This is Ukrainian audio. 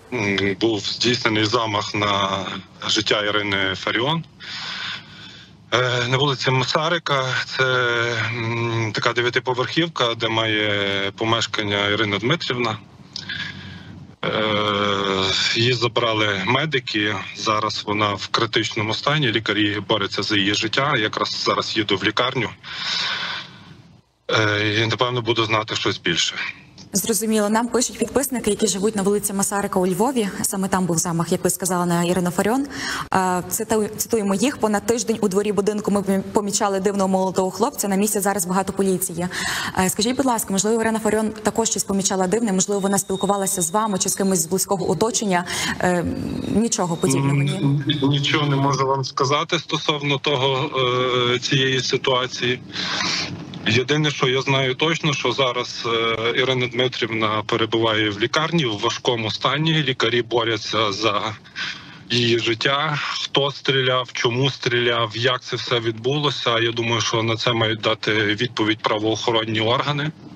був здійснений замах на життя Ірини Фаріон. На вулиці Масарика. Це така 9-поверхівка, де має помешкання Ірина Дмитрівна. Її забрали медики, зараз вона в критичному стані, лікарі борються за її життя. Я якраз зараз їду в лікарню і, напевно, буду знати щось більше. Зрозуміло. Нам пишуть підписники, які живуть на вулиці Масарика у Львові. Саме там був замах, як ви сказали, на Ірину Фаріон. Цитуємо їх. Понад тиждень у дворі будинку ми помічали дивного молодого хлопця. На місці зараз багато поліції. Скажіть, будь ласка, можливо, Ірина Фаріон також щось помічала дивне? Можливо, вона спілкувалася з вами чи з кимось з близького оточення? Нічого подібного, ні? Нічого не можу вам сказати стосовно цієї ситуації. Єдине, що я знаю точно, що зараз Ірина Дмитрівна перебуває в лікарні в важкому стані. Лікарі борються за її життя. Хто стріляв, чому стріляв, як це все відбулося. Я думаю, що на це мають дати відповідь правоохоронні органи.